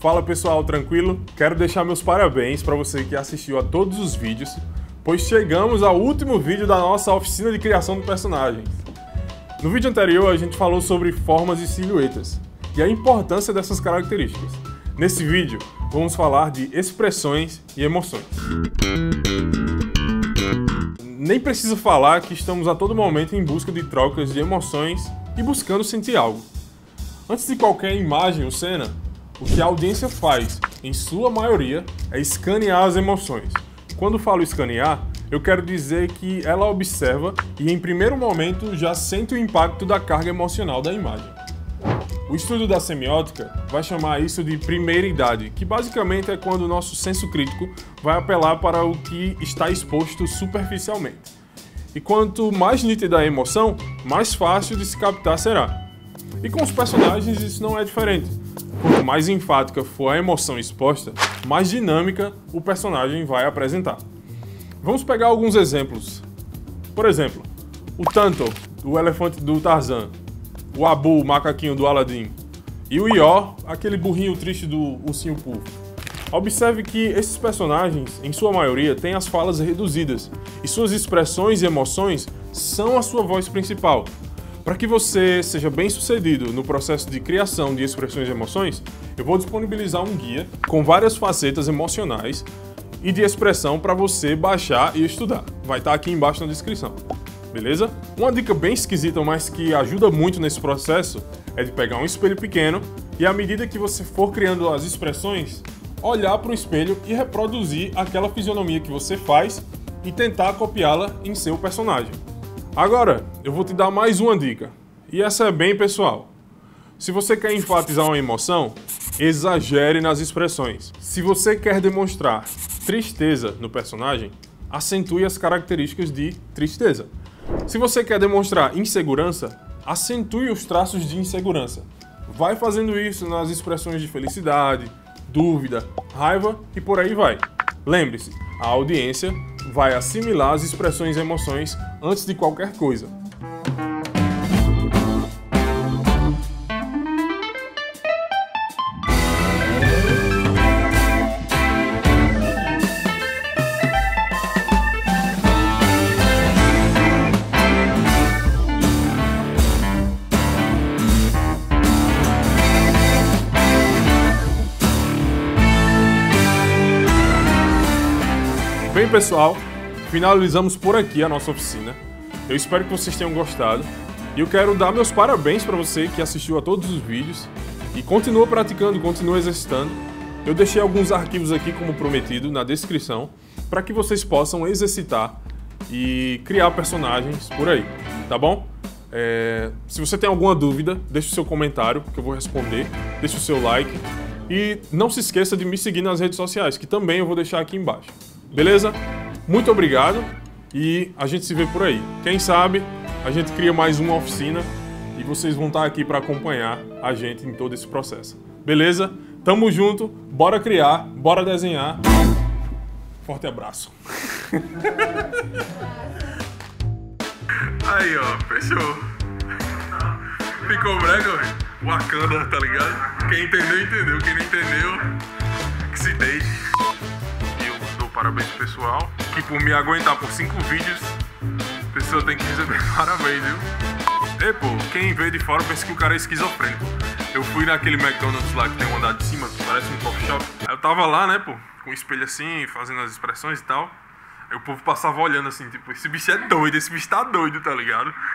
Fala pessoal, tranquilo? Quero deixar meus parabéns para você que assistiu a todos os vídeos, pois chegamos ao último vídeo da nossa oficina de criação de personagens. No vídeo anterior a gente falou sobre formas e silhuetas e a importância dessas características. Nesse vídeo vamos falar de expressões e emoções. Nem preciso falar que estamos a todo momento em busca de trocas de emoções e buscando sentir algo. Antes de qualquer imagem ou cena, o que a audiência faz, em sua maioria, é escanear as emoções. Quando falo escanear, eu quero dizer que ela observa e em primeiro momento já sente o impacto da carga emocional da imagem. O estudo da semiótica vai chamar isso de primeira idade, que basicamente é quando o nosso senso crítico vai apelar para o que está exposto superficialmente. E quanto mais nítida a emoção, mais fácil de se captar será. E com os personagens isso não é diferente. Quanto mais enfática for a emoção exposta, mais dinâmica o personagem vai apresentar. Vamos pegar alguns exemplos. Por exemplo, o Tanto, o elefante do Tarzan, o Abu, o macaquinho do Aladdin, e o Eeyore, aquele burrinho triste do Ursinho Puff. Observe que esses personagens, em sua maioria, têm as falas reduzidas, e suas expressões e emoções são a sua voz principal. Para que você seja bem sucedido no processo de criação de expressões e emoções, eu vou disponibilizar um guia com várias facetas emocionais e de expressão para você baixar e estudar. Vai estar aqui embaixo na descrição. Beleza? Uma dica bem esquisita, mas que ajuda muito nesse processo, é de pegar um espelho pequeno e à medida que você for criando as expressões, olhar para o espelho e reproduzir aquela fisionomia que você faz e tentar copiá-la em seu personagem. Agora, eu vou te dar mais uma dica, e essa é bem pessoal. Se você quer enfatizar uma emoção, exagere nas expressões. Se você quer demonstrar tristeza no personagem, acentue as características de tristeza. Se você quer demonstrar insegurança, acentue os traços de insegurança. Vai fazendo isso nas expressões de felicidade, dúvida, raiva e por aí vai. Lembre-se, a audiência vai assimilar as expressões e emoções antes de qualquer coisa. Bem pessoal, finalizamos por aqui a nossa oficina. Eu espero que vocês tenham gostado. E eu quero dar meus parabéns para você que assistiu a todos os vídeos e continua praticando, continua exercitando. Eu deixei alguns arquivos aqui, como prometido, na descrição, para que vocês possam exercitar e criar personagens por aí, tá bom? Se você tem alguma dúvida, deixe o seu comentário que eu vou responder, deixe o seu like e não se esqueça de me seguir nas redes sociais, que também eu vou deixar aqui embaixo. Beleza? Muito obrigado e a gente se vê por aí. Quem sabe a gente cria mais uma oficina e vocês vão estar aqui para acompanhar a gente em todo esse processo. Beleza? Tamo junto, bora criar, bora desenhar. Forte abraço. Aí ó, fechou. Ficou brega, velho? Wakanda, tá ligado? Quem entendeu, entendeu. Quem não entendeu, que se deixe. Parabéns pessoal, que por me aguentar por 5 vídeos, a pessoa tem que receber parabéns, viu? E pô, quem vê de fora pensa que o cara é esquizofrênico. Eu fui naquele McDonald's lá que tem um andar de cima, que parece um coffee shop. Aí eu tava lá, né, pô, com o espelho assim, fazendo as expressões e tal. Aí o povo passava olhando assim, tipo, esse bicho é doido, esse bicho tá doido, tá ligado?